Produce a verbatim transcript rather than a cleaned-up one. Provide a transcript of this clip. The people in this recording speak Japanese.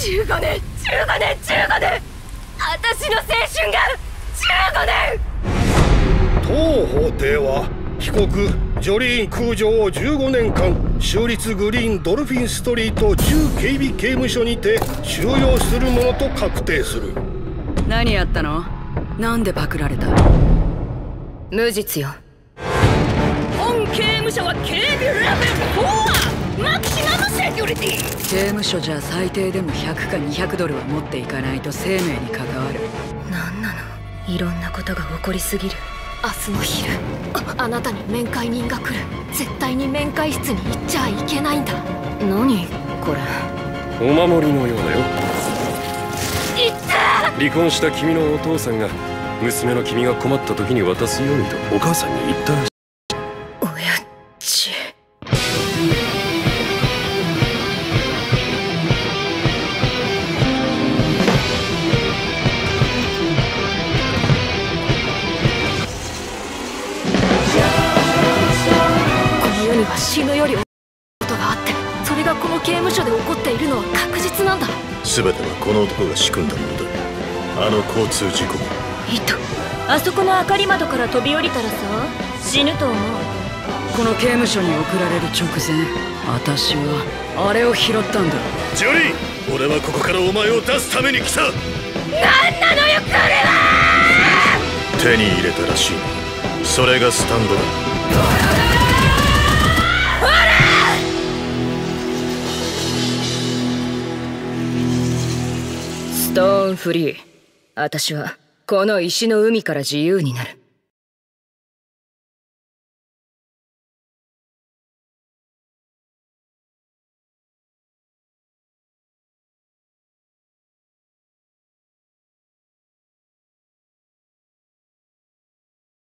じゅうごねんじゅうごねんじゅうごねん、私の青春がじゅうごねん。 当法廷は被告ジョリーン空城をじゅうごねんかん州立グリーンドルフィンストリート重警備刑務所にて収容するものと確定する。 何やったの？なんでパクられた？ 無実よ。本刑務所は警備レベルフォア、マキシマムセキュリティ。 刑務所じゃ最低でもひゃくかにひゃくドルは持っていかないと生命に関わる。 なんなの、いろんなことが起こりすぎる。明日の昼、あ、あなたに面会人が来る。絶対に面会室に行っちゃいけないんだ。何これ？ お守りのようだよ。 いった！ 離婚した君のお父さんが娘の君が困った時に渡すようにとお母さんに言ったらしい。 親父。死ぬよりことがあって、それがこの刑務所で起こっているのは確実なんだ。 全てはこの男が仕組んだものだ。あの交通事故も。 いた。あそこの明かり窓から飛び降りたらさ、死ぬと思う。 この刑務所に送られる直前、私はあれを拾ったんだ。 ジョリー、俺はここからお前を出すために来た。 なんなのよこれは。 手に入れたらしい。それがスタンドだ。 ストーンフリー。私はこの石の海から自由になる。